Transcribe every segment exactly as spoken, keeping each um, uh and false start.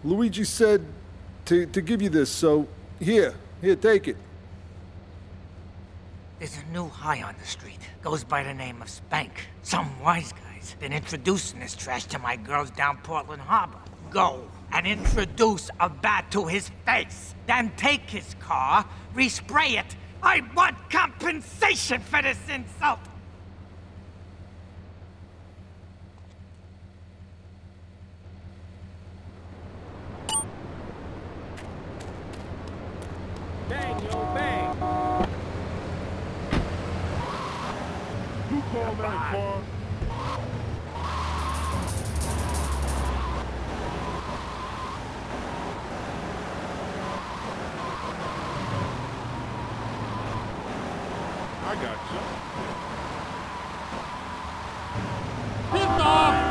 Luigi said to, to give you this, so here, here, take it. There's a new high on the street. Goes by the name of Spank. Some wise guy's been introducing this trash to my girls down Portland Harbor. Go and introduce a bat to his face. Then take his car, respray it. I want compensation for this insult! Bang, yo, bang! You call that car? I got you. Piss off!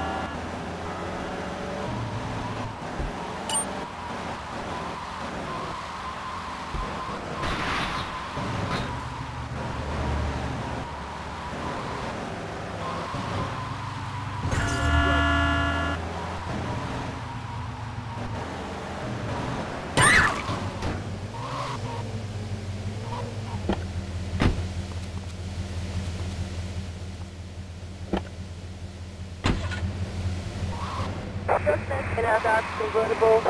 In our Dodge convertible.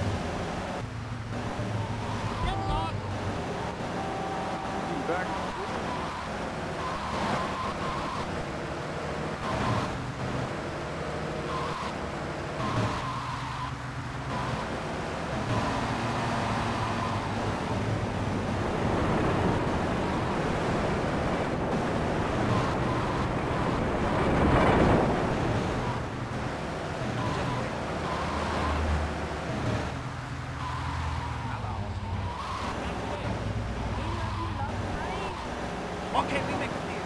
Back. Okay, we make a deal.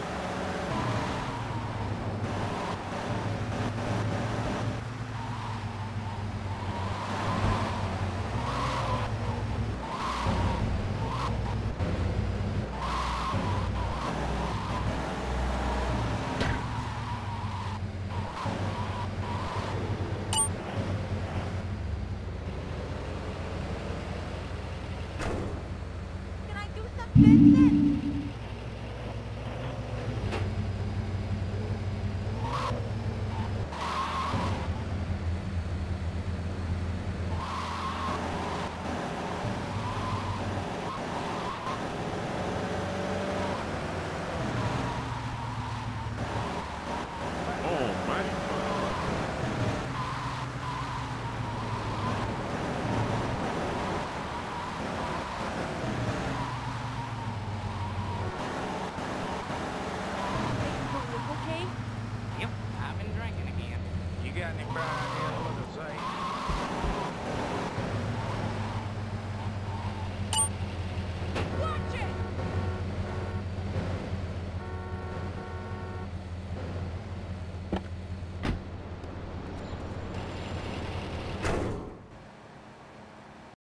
Can I do something?